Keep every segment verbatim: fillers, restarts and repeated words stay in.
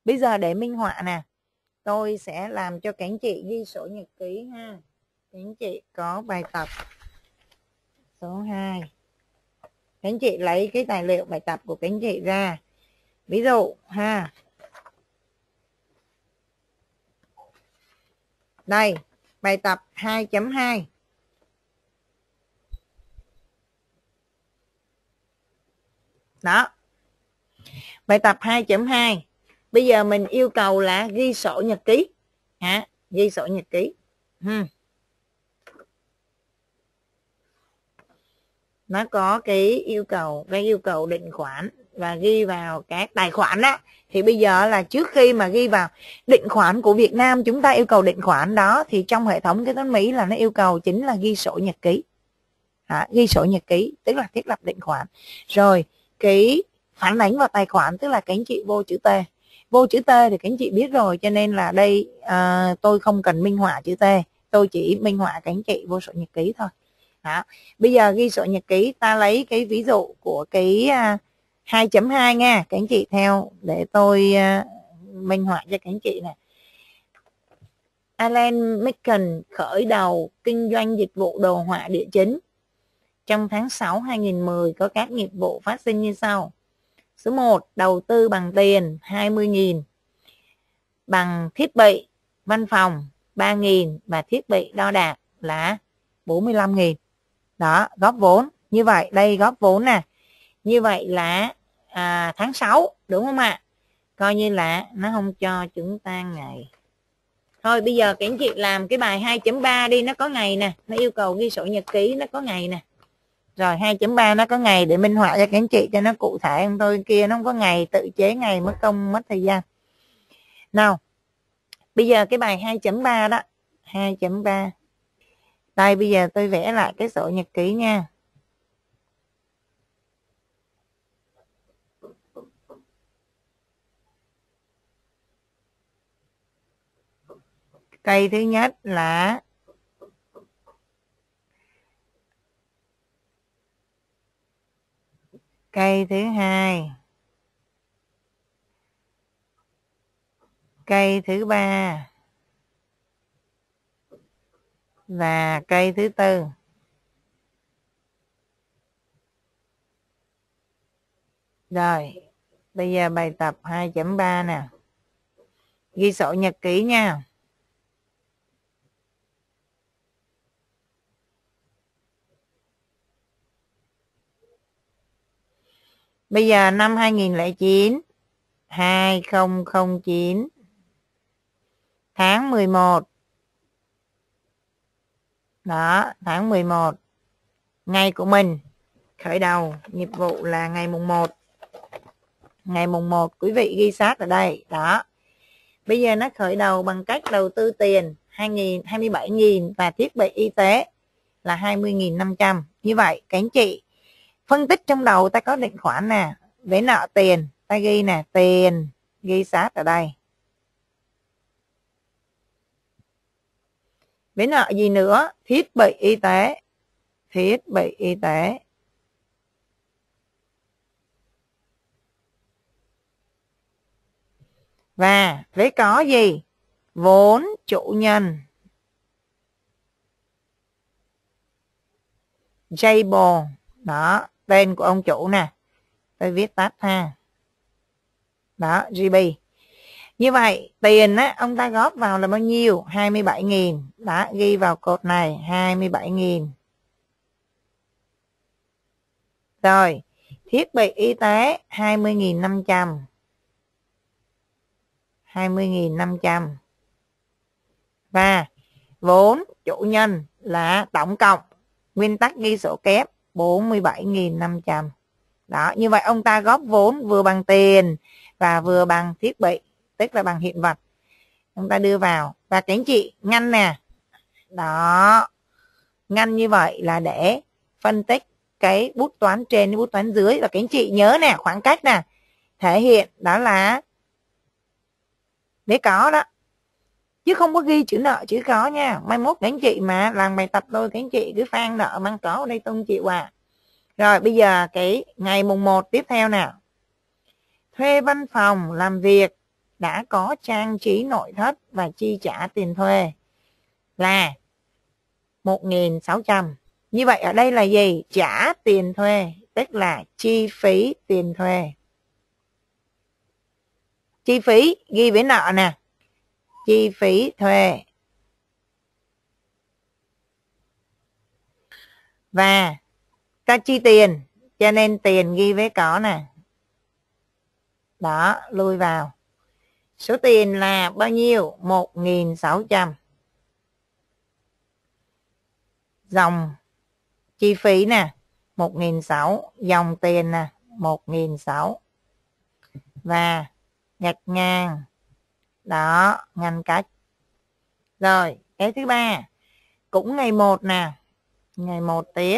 Bây giờ để minh họa nè, tôi sẽ làm cho các anh chị ghi sổ nhật ký ha. Các anh chị có bài tập số hai. Các anh chị lấy cái tài liệu bài tập của các anh chị ra. Ví dụ ha. Đây, bài tập hai chấm hai. Đó. Bài tập hai chấm hai. Bây giờ mình yêu cầu là ghi sổ nhật ký. Hả? Ghi sổ nhật ký. Hmm. Nó có cái yêu cầu, cái yêu cầu định khoản và ghi vào các tài khoản đó. Thì bây giờ là trước khi mà ghi vào định khoản của Việt Nam, chúng ta yêu cầu định khoản đó, thì trong hệ thống kế toán Mỹ là nó yêu cầu chính là ghi sổ nhật ký. Hả? Ghi sổ nhật ký tức là thiết lập định khoản. Rồi cái phản ánh vào tài khoản tức là các anh chị vô chữ T. Vô chữ T thì các anh chị biết rồi, cho nên là đây à, tôi không cần minh họa chữ T, tôi chỉ minh họa các anh chị vô sổ nhật ký thôi. Đó. Bây giờ ghi sổ nhật ký, ta lấy cái ví dụ của cái uh, hai chấm hai nha, các anh chị theo để tôi uh, minh họa cho các anh chị này. Alan Macon khởi đầu kinh doanh dịch vụ đồ họa địa chính. Trong tháng sáu hai nghìn mười có các nghiệp vụ phát sinh như sau. Số một, đầu tư bằng tiền hai mươi nghìn, bằng thiết bị văn phòng ba nghìn và thiết bị đo đạc là bốn mươi lăm nghìn. Đó, góp vốn. Như vậy, đây góp vốn nè. Như vậy là à, tháng sáu, đúng không ạ? Coi như là nó không cho chúng ta ngày. Thôi bây giờ các anh chị làm cái bài hai chấm ba đi, nó có ngày nè. Nó yêu cầu ghi sổ nhật ký, nó có ngày nè. Rồi hai chấm ba nó có ngày để minh họa cho các anh chị cho nó cụ thể. Không thôi kia nó không có ngày, tự chế ngày mất công mất thời gian. Nào, bây giờ cái bài hai chấm ba đó. hai chấm ba. Đây bây giờ tôi vẽ lại cái sổ nhật ký nha. Cây thứ nhất là cây thứ hai, cây thứ ba và cây thứ tư. Rồi, bây giờ bài tập hai chấm ba nè. Ghi sổ nhật ký nha. Bây giờ năm hai nghìn lẻ chín, hai không không chín, tháng mười một. Đó, tháng mười một. Ngày của mình khởi đầu nghiệp vụ là ngày mùng một. Ngày mùng một, quý vị ghi sát ở đây. Đó. Bây giờ nó khởi đầu bằng cách đầu tư tiền hai mươi bảy nghìn và thiết bị y tế là hai mươi nghìn năm trăm. Như vậy các anh chị phân tích trong đầu ta có định khoản nè, với nợ tiền ta ghi nè, tiền ghi sát ở đây. Với nợ gì nữa? Thiết bị y tế. Thiết bị y tế. Và với có gì? Vốn chủ nhân. Jable. Đó, tên của ông chủ nè. Tôi viết tắt ha. Đó, giê bê. Như vậy, tiền á, ông ta góp vào là bao nhiêu? hai mươi bảy nghìn. Đó, ghi vào cột này, hai mươi bảy nghìn. Rồi, thiết bị y tế, hai mươi nghìn năm trăm. hai mươi nghìn năm trăm. Và vốn chủ nhân là tổng cộng, nguyên tắc ghi sổ kép, bốn mươi bảy nghìn năm trăm. Đó, như vậy ông ta góp vốn vừa bằng tiền và vừa bằng thiết bị, tức là bằng hiện vật. Ông ta đưa vào. Và các anh chị ngăn nè. Đó. Ngăn như vậy là để phân tích cái bút toán trên với bút toán dưới. Và các anh chị nhớ nè, khoảng cách nè, thể hiện đó là để có đó. Chứ không có ghi chữ nợ chữ có nha. Mai mốt các anh chị mà làm bài tập tôi, các anh chị cứ phan nợ mang có ở đây tôi không chịu à. Rồi bây giờ cái ngày mùng một tiếp theo nào. Thuê văn phòng làm việc đã có trang trí nội thất và chi trả tiền thuê là một nghìn sáu trăm. Như vậy ở đây là gì? Trả tiền thuê, tức là chi phí tiền thuê. Chi phí ghi với nợ nè, chi phí thuê. Và ta chi tiền, cho nên tiền ghi với có nè. Đó, lui vào. Số tiền là bao nhiêu? một nghìn sáu trăm. Dòng chi phí nè, một nghìn sáu trăm. Dòng tiền nè, một nghìn sáu trăm. Và gạch ngang. Đó, ngăn cách. Rồi, cái thứ ba. Cũng ngày một nè. Ngày một tiếp.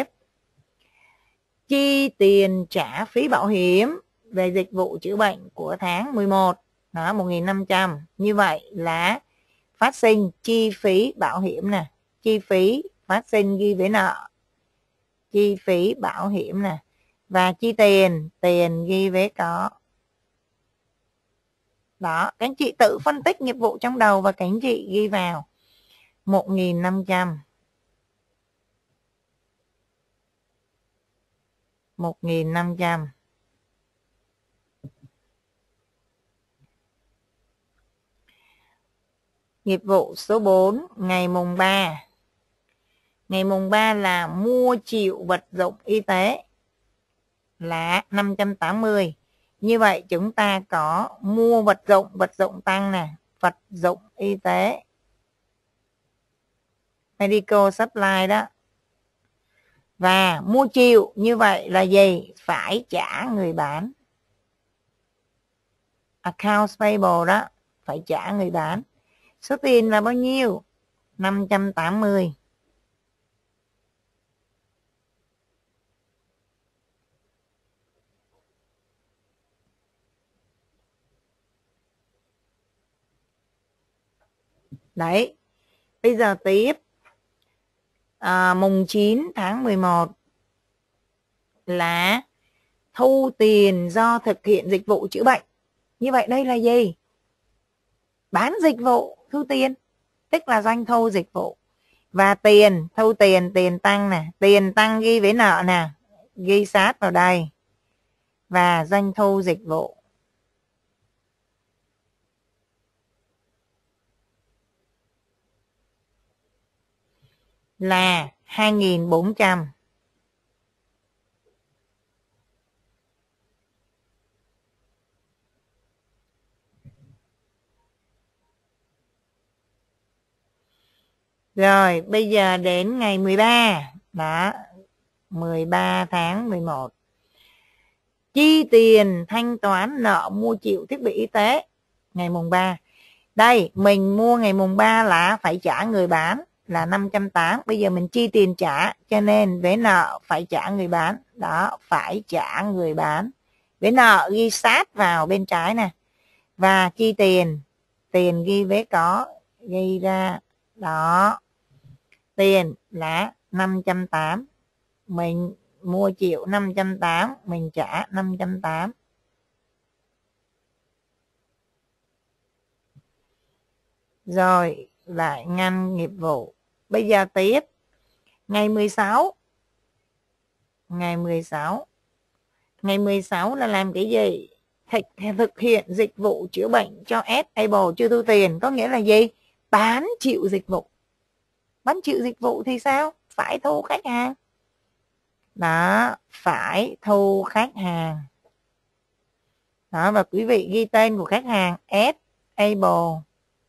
Chi tiền trả phí bảo hiểm về dịch vụ chữa bệnh của tháng mười một. Đó, một nghìn năm trăm. Như vậy là phát sinh chi phí bảo hiểm nè. Chi phí phát sinh ghi với nợ. Chi phí bảo hiểm nè. Và chi tiền, tiền ghi với có. Đó, các anh chị tự phân tích nghiệp vụ trong đầu và các anh chị ghi vào. một nghìn năm trăm. một nghìn năm trăm. Nghiệp vụ số bốn, ngày mùng ba. Ngày mùng ba là mua chịu vật dụng y tế là năm trăm tám mươi. Như vậy chúng ta có mua vật dụng, vật dụng tăng nè, vật dụng y tế. Medical supply đó. Và mua chịu như vậy là gì? Phải trả người bán. Accounts payable đó, phải trả người bán. Số tiền là bao nhiêu? năm trăm tám mươi. Đấy. Bây giờ tiếp. À, mùng chín tháng mười một là thu tiền do thực hiện dịch vụ chữa bệnh. Như vậy đây là gì? Bán dịch vụ, thu tiền, tức là doanh thu dịch vụ. Và tiền, thu tiền, tiền tăng nè, tiền tăng ghi với nợ nè, ghi sát vào đây. Và doanh thu dịch vụ là hai nghìn bốn trăm. Rồi, bây giờ đến ngày mười ba. Đó, mười ba tháng mười một. Chi tiền thanh toán nợ mua chịu thiết bị y tế ngày mùng ba. Đây, mình mua ngày mùng ba là phải trả người bán là năm trăm tám mươi. Bây giờ mình chi tiền trả, cho nên vế nợ phải trả người bán. Đó, phải trả người bán. Vế nợ ghi sát vào bên trái nè. Và chi tiền, tiền ghi vế có, ghi ra. Đó, tiền là năm trăm tám mươi. Mình mua chịu năm trăm tám mươi, mình trả năm trăm tám mươi. Rồi, lại ngăn nghiệp vụ. Bây giờ tiếp. Ngày mười sáu. Ngày mười sáu. Ngày mười sáu là làm cái gì? Thực, thực hiện dịch vụ chữa bệnh cho S-Able chưa thu tiền. Có nghĩa là gì? Bán chịu dịch vụ. Bán chịu dịch vụ thì sao? Phải thu khách hàng. Đó, phải thu khách hàng. Đó, và quý vị ghi tên của khách hàng S-Able.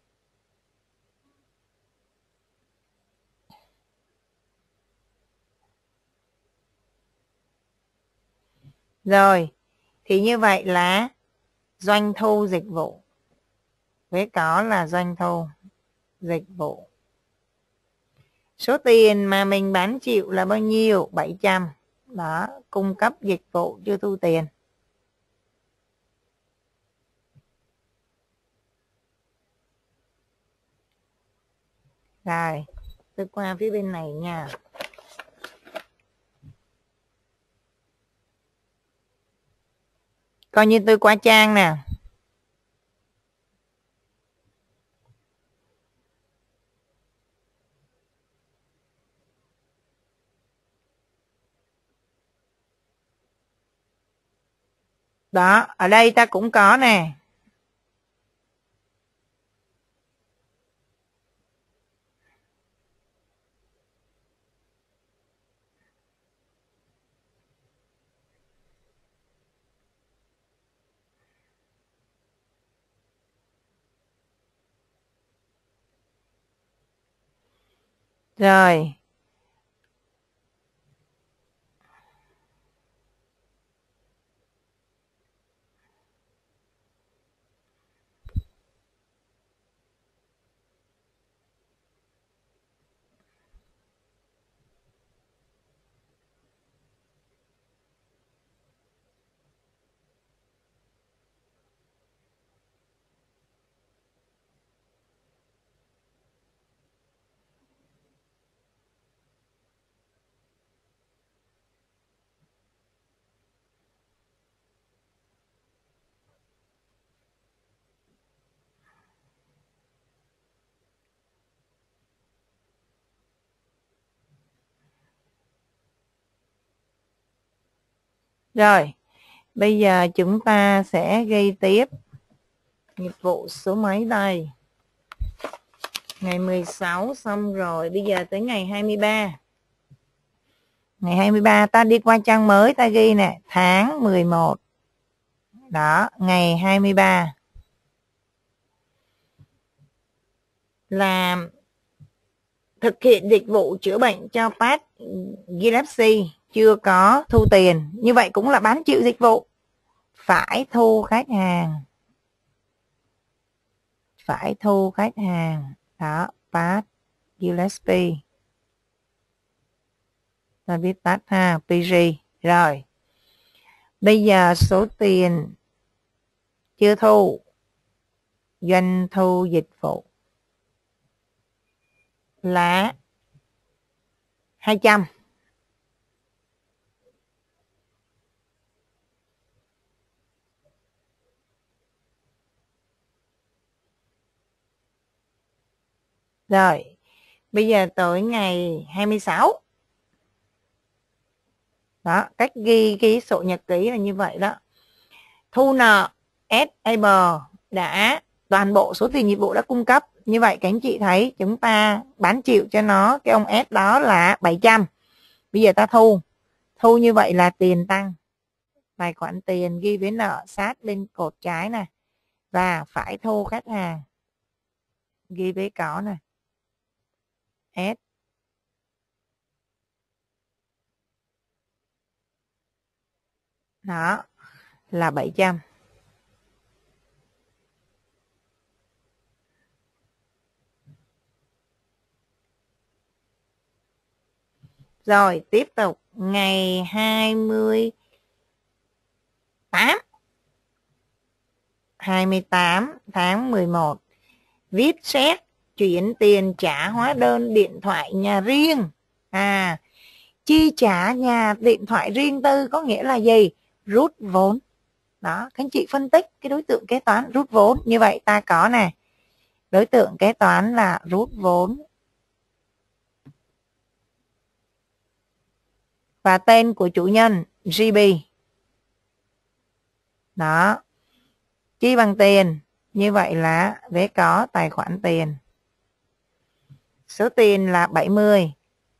Rồi, thì như vậy là doanh thu dịch vụ. Với có là doanh thu dịch vụ. Số tiền mà mình bán chịu là bao nhiêu? bảy trăm. Đó, cung cấp dịch vụ chưa thu tiền. Rồi, tôi qua phía bên này nha. Coi như tôi qua trang nè. Đó, ở đây ta cũng có nè. Rồi. Rồi, bây giờ chúng ta sẽ ghi tiếp nghiệp vụ số mấy đây? Ngày mười sáu xong rồi, bây giờ tới ngày hai mươi ba. Ngày hai mươi ba ta đi qua trang mới, ta ghi nè, tháng mười một. Đó, ngày hai mươi ba. Là thực hiện dịch vụ chữa bệnh cho Pat Gillespie, chưa có thu tiền. Như vậy cũng là bán chịu dịch vụ. Phải thu khách hàng. Phải thu khách hàng. Đó, Pat Gillespie. Ta viết tắt ha, pê giê. Rồi. Bây giờ số tiền chưa thu, doanh thu dịch vụ là hai trăm. Rồi, bây giờ tới ngày hai mươi sáu. Đó, cách ghi cái sổ nhật ký là như vậy đó. Thu nợ ét a bê đã, toàn bộ số tiền dịch vụ đã cung cấp. Như vậy các anh chị thấy chúng ta bán chịu cho nó, cái ông S đó là bảy trăm. Bây giờ ta thu. Thu như vậy là tiền tăng. Tài khoản tiền ghi với nợ sát bên cột trái này. Và phải thu khách hàng. Ghi với có này. S. Đó là bảy trăm. Rồi tiếp tục ngày hai mươi tám. hai mươi tám tháng mười một. Viết xét chuyển tiền trả hóa đơn điện thoại nhà riêng. À, chi trả nhà điện thoại riêng tư có nghĩa là gì? Rút vốn. Đó, các anh chị phân tích cái đối tượng kế toán rút vốn. Như vậy ta có nè, đối tượng kế toán là rút vốn. Và tên của chủ nhân giê bê. Đó, chi bằng tiền. Như vậy là vế có tài khoản tiền. Số tiền là bảy mươi.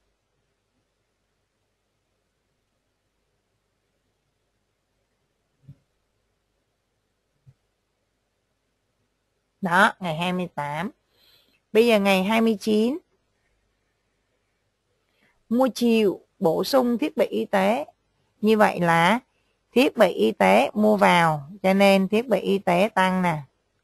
Đó, ngày hai mươi tám. Bây giờ ngày hai mươi chín. Mua chiều bổ sung thiết bị y tế. Như vậy là thiết bị y tế mua vào, cho nên thiết bị y tế tăng nè.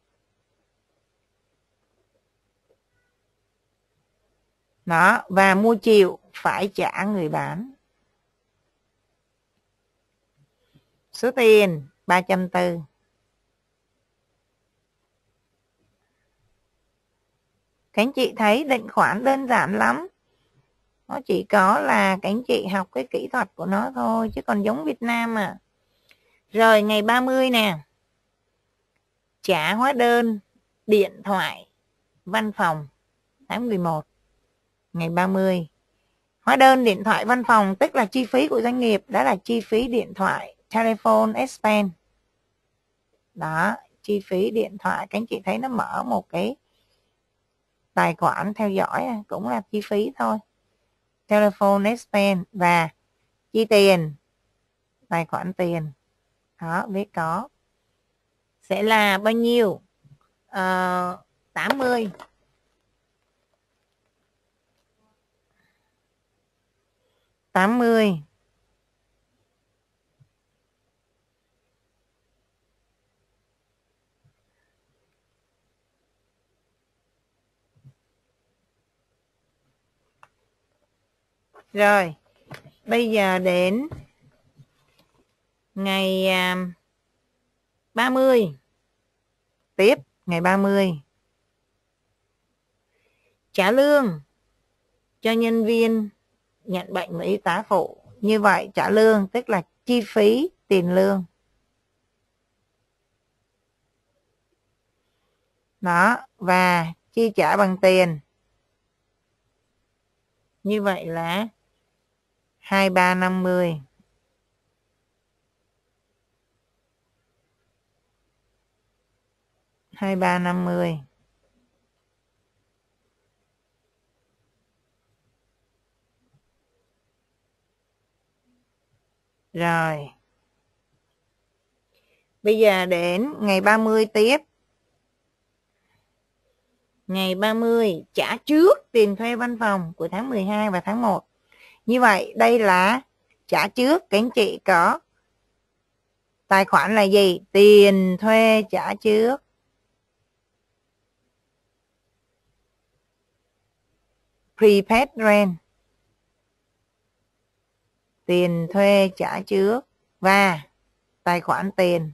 Đó, và mua chiều phải trả người bán. Số tiền ba trăm bốn mươi. Các anh chị thấy định khoản đơn giản lắm. Nó chỉ có là các anh chị học cái kỹ thuật của nó thôi, chứ còn giống Việt Nam à. Rồi ngày ba mươi nè. Trả hóa đơn điện thoại văn phòng tháng mười một. Ngày ba mươi. Hóa đơn điện thoại văn phòng tức là chi phí của doanh nghiệp, đó là chi phí điện thoại, telephone expense. Đó, chi phí điện thoại, các anh chị thấy nó mở một cái tài khoản theo dõi cũng là chi phí thôi. Telephone expense và chi tiền, tài khoản tiền. Đó, viết có. Sẽ là bao nhiêu? Uh, tám mươi. tám mươi. Rồi, bây giờ đến ngày uh, ba mươi. Tiếp, ngày ba mươi. Trả lương cho nhân viên nhận bệnh và y tá phụ. Như vậy trả lương tức là chi phí tiền lương. Đó, và chi trả bằng tiền. Như vậy là hai nghìn ba trăm năm mươi. hai nghìn ba trăm năm mươi. Rồi. Bây giờ đến ngày ba mươi tiếp. Ngày ba mươi trả trước tiền thuê văn phòng của tháng mười hai và tháng một. Như vậy đây là trả trước. Các anh chị có tài khoản là gì? Tiền thuê trả trước. Prepaid rent. Tiền thuê trả trước và tài khoản tiền.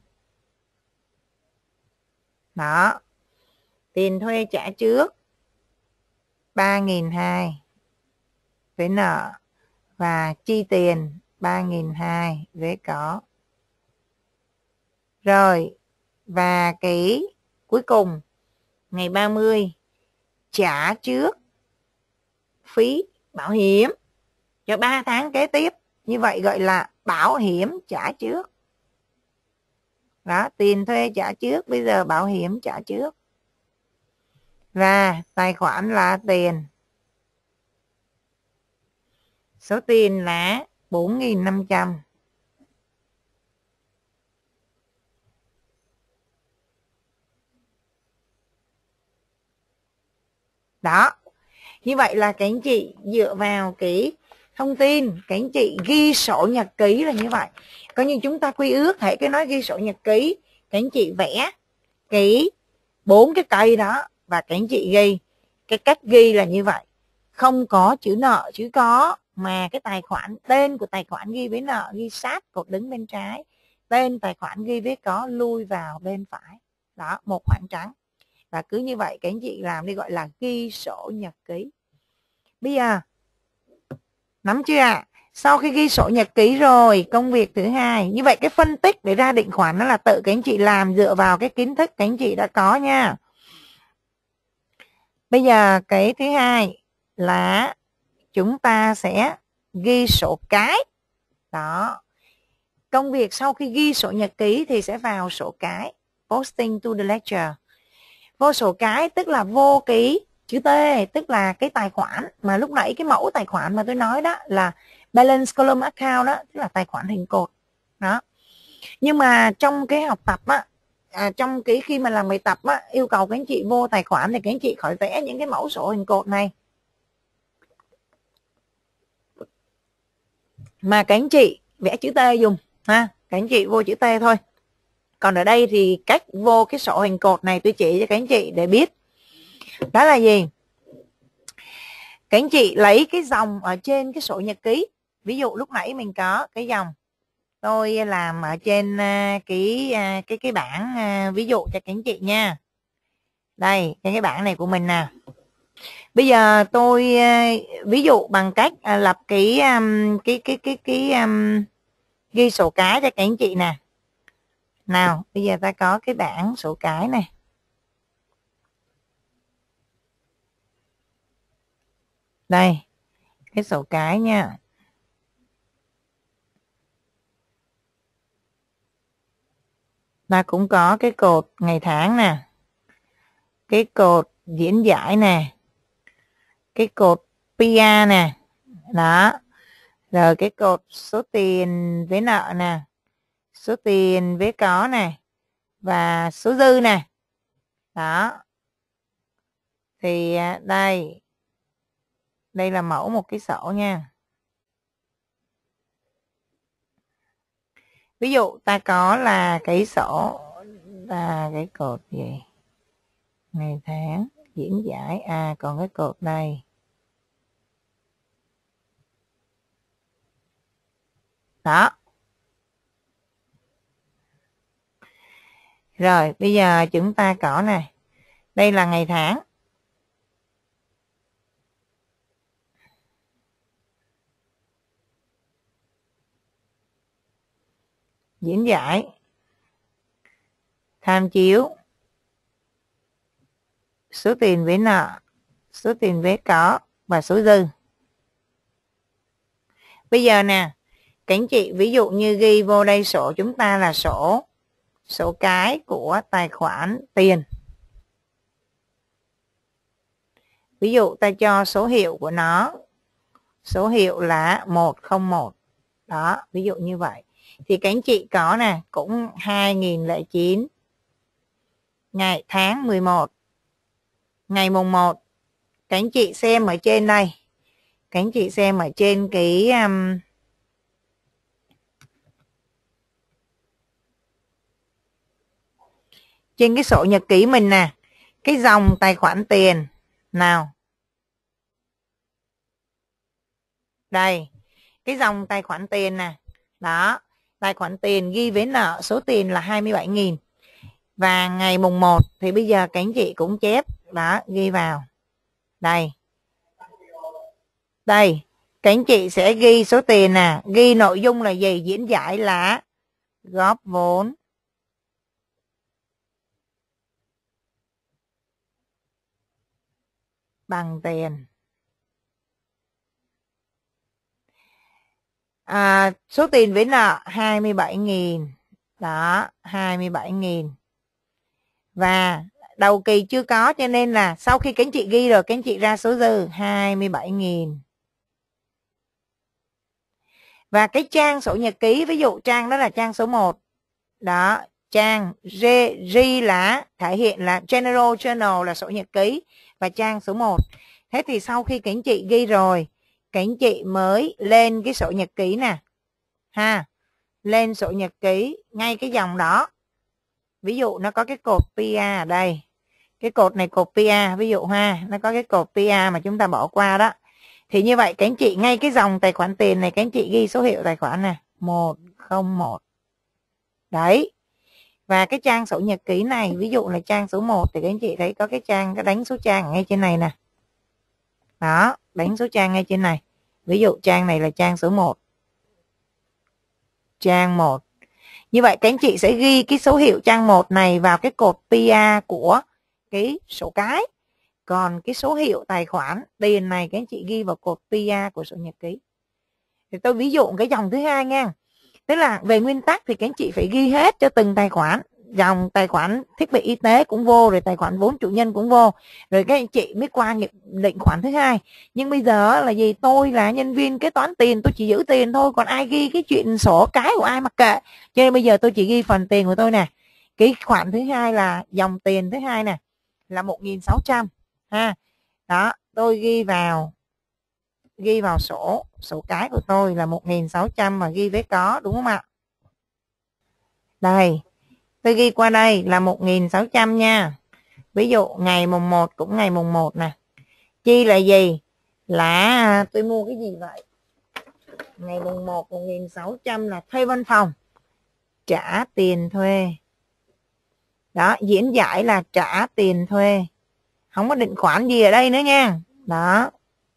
Đó. Tiền thuê trả trước ba nghìn hai trăm với nợ và chi tiền ba nghìn hai trăm với có. Rồi, và cái cuối cùng ngày ba mươi trả trước phí bảo hiểm cho ba tháng kế tiếp. Như vậy gọi là bảo hiểm trả trước. Đó, tiền thuê trả trước, bây giờ bảo hiểm trả trước. Và tài khoản là tiền. Số tiền là bốn nghìn năm trăm. Đó. Như vậy là các anh chị dựa vào cái thông tin, các anh chị ghi sổ nhật ký là như vậy. Coi như chúng ta quy ước, hãy cái nói ghi sổ nhật ký, các anh chị vẽ cái bốn cái cây đó và các anh chị ghi. Cái cách ghi là như vậy. Không có chữ nợ, chữ có, mà cái tài khoản, tên của tài khoản ghi với nợ, ghi sát cột đứng bên trái. Tên tài khoản ghi với có lui vào bên phải. Đó, một khoảng trắng. Và cứ như vậy các anh chị làm đi, gọi là ghi sổ nhật ký. Bây giờ nắm chưa ạ? Sau khi ghi sổ nhật ký rồi, công việc thứ hai, như vậy cái phân tích để ra định khoản nó là tự các anh chị làm dựa vào cái kiến thức các anh chị đã có nha. Bây giờ cái thứ hai là chúng ta sẽ ghi sổ cái. Đó. Công việc sau khi ghi sổ nhật ký thì sẽ vào sổ cái, posting to the ledger. Vô sổ cái tức là vô cái chữ T, tức là cái tài khoản mà lúc nãy cái mẫu tài khoản mà tôi nói đó là balance column account đó, tức là tài khoản hình cột. Đó. Nhưng mà trong cái học tập á, à, trong cái khi mà làm bài tập á, yêu cầu các anh chị vô tài khoản thì các anh chị khỏi vẽ những cái mẫu sổ hình cột này. Mà các anh chị vẽ chữ T dùng ha, các anh chị vô chữ T thôi. Còn ở đây thì cách vô cái sổ hình cột này tôi chỉ cho các anh chị để biết. Đó là gì? Các anh chị lấy cái dòng ở trên cái sổ nhật ký. Ví dụ lúc nãy mình có cái dòng tôi làm ở trên cái cái cái bảng, ví dụ cho các anh chị nha. Đây, cái cái bảng này của mình nè. Bây giờ tôi ví dụ bằng cách lập cái cái cái cái cái um, ghi sổ cái cho các anh chị nè. Nào, bây giờ ta có cái bảng sổ cái này. Đây, cái sổ cái nha. ta cũng có cái cột ngày tháng nè, cái cột diễn giải nè, cái cột pê a nè, đó, rồi cái cột số tiền với nợ nè, số tiền với có nè, và số dư nè, đó. Thì đây, đây là mẫu một cái sổ nha. Ví dụ ta có là cái sổ là cái cột gì, ngày tháng diễn giải, à còn cái cột đây, đó. Rồi bây giờ chúng ta có này, đây là ngày tháng, diễn giải, tham chiếu, số tiền với nợ, số tiền với có và số dư. Bây giờ nè, các anh chị ví dụ như ghi vô đây sổ chúng ta là sổ sổ cái của tài khoản tiền. Ví dụ ta cho số hiệu của nó, số hiệu là một không một. Đó, ví dụ như vậy. Thì các anh chị có nè, cũng hai nghìn lẻ chín, ngày tháng mười một, ngày mùng một. Các anh chị xem ở trên đây. Các anh chị xem ở trên cái um, trên cái sổ nhật ký mình nè, cái dòng tài khoản tiền nào. Đây, cái dòng tài khoản tiền nè. Đó, tài khoản tiền ghi với nợ số tiền là hai mươi bảy nghìn. Và ngày mùng một thì bây giờ các anh chị cũng chép, đó, ghi vào. Đây. Đây, các anh chị sẽ ghi số tiền nè, ghi nội dung là gì, diễn giải là góp vốn bằng tiền. À, số tiền với nợ hai mươi bảy nghìn. Đó, hai mươi bảy nghìn. Và đầu kỳ chưa có cho nên là sau khi các anh chị ghi rồi các anh chị ra số dư hai mươi bảy nghìn. Và cái trang sổ nhật ký, ví dụ trang đó là trang số một. Đó, trang G, G là thể hiện là General Journal là sổ nhật ký và trang số một. Thế thì sau khi các anh chị ghi rồi, các anh chị mới lên cái sổ nhật ký nè. Ha, lên sổ nhật ký ngay cái dòng đó. Ví dụ nó có cái cột pê a ở đây. Cái cột này cột pê a, ví dụ ha, nó có cái cột pê a mà chúng ta bỏ qua đó. Thì như vậy các anh chị ngay cái dòng tài khoản tiền này các anh chị ghi số hiệu tài khoản này một không một. Đấy. Và cái trang sổ nhật ký này, ví dụ là trang số một thì các anh chị thấy có cái trang, cái đánh số trang ngay trên này nè. Đó, đánh số trang ngay trên này. Ví dụ trang này là trang số một. Trang một. Như vậy các anh chị sẽ ghi cái số hiệu trang một này vào cái cột pê a của cái sổ cái. Còn cái số hiệu tài khoản tiền này các anh chị ghi vào cột pê a của sổ nhật ký. Thì tôi ví dụ cái dòng thứ hai nha. Tức là về nguyên tắc thì các anh chị phải ghi hết cho từng tài khoản. Dòng tài khoản thiết bị y tế cũng vô, rồi tài khoản vốn chủ nhân cũng vô. Rồi các anh chị mới qua nghị định khoản thứ hai. Nhưng bây giờ là gì? Tôi là nhân viên kế toán tiền, tôi chỉ giữ tiền thôi. Còn ai ghi cái chuyện sổ cái của ai mặc kệ. Cho nên bây giờ tôi chỉ ghi phần tiền của tôi nè. Cái khoản thứ hai là dòng tiền thứ hai nè, là một nghìn sáu trăm. Ha. Đó, tôi ghi vào ghi vào sổ sổ cái của tôi là một nghìn sáu trăm mà ghi với có, đúng không ạ? Đây, tôi ghi qua đây là một nghìn sáu trăm nha. Ví dụ ngày mùng một cũng ngày mùng một nè. Chi là gì? Là tôi mua cái gì vậy? Ngày mùng một một nghìn sáu trăm là thuê văn phòng, trả tiền thuê. Đó, diễn giải là trả tiền thuê. Không có định khoản gì ở đây nữa nha. Đó.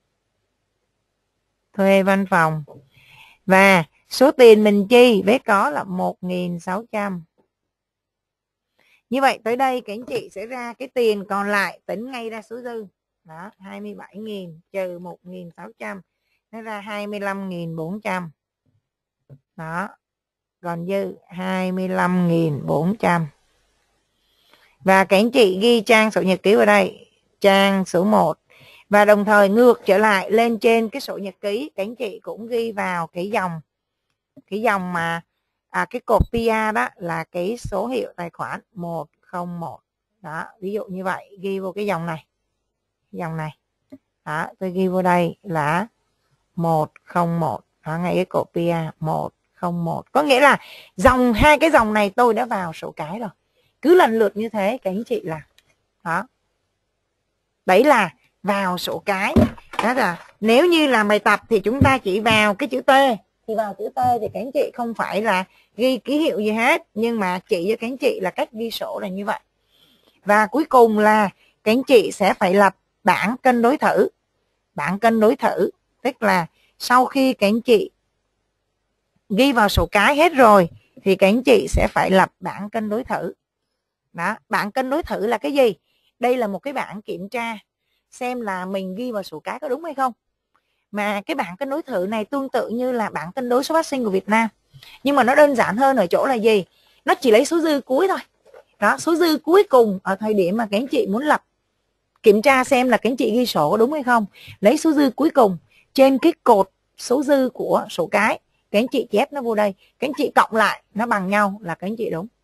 Thuê văn phòng. Và số tiền mình chi với có là một nghìn sáu trăm. Như vậy tới đây các anh chị sẽ ra cái tiền còn lại, tính ngay ra số dư. Đó, hai mươi bảy nghìn trừ một nghìn sáu trăm. Nó ra hai mươi lăm nghìn bốn trăm. Đó. còn dư hai mươi lăm nghìn bốn trăm. Và các anh chị ghi trang sổ nhật ký vào đây, trang số một. Và đồng thời ngược trở lại lên trên cái sổ nhật ký, các anh chị cũng ghi vào cái dòng cái dòng mà à, cái cột pê e đó là cái số hiệu tài khoản một không một. Đó, ví dụ như vậy, ghi vô cái dòng này. Dòng này. Đó, tôi ghi vô đây là một không một. Đó, ngay cái cột pê e một không một. Có nghĩa là dòng hai cái dòng này tôi đã vào sổ cái rồi. Cứ lần lượt như thế các anh chị là đó. Đấy là vào sổ cái. Đó là nếu như là bài tập thì chúng ta chỉ vào cái chữ T. Thì vào chữ T thì các anh chị không phải là ghi ký hiệu gì hết, nhưng mà chỉ cho các anh chị là cách ghi sổ là như vậy. Và cuối cùng là các anh chị sẽ phải lập bảng cân đối thử. Bảng cân đối thử tức là sau khi các anh chị ghi vào sổ cái hết rồi thì các anh chị sẽ phải lập bảng cân đối thử. Đó, bảng cân đối thử là cái gì? Đây là một cái bảng kiểm tra xem là mình ghi vào sổ cái có đúng hay không. Mà cái bảng cân đối thử này tương tự như là bảng cân đối số phát sinh của Việt Nam. Nhưng mà nó đơn giản hơn ở chỗ là gì? Nó chỉ lấy số dư cuối thôi. Đó, số dư cuối cùng ở thời điểm mà các anh chị muốn lập kiểm tra xem là các anh chị ghi sổ có đúng hay không. Lấy số dư cuối cùng trên cái cột số dư của sổ cái. Các anh chị chép nó vô đây. Các anh chị cộng lại nó bằng nhau là các anh chị đúng.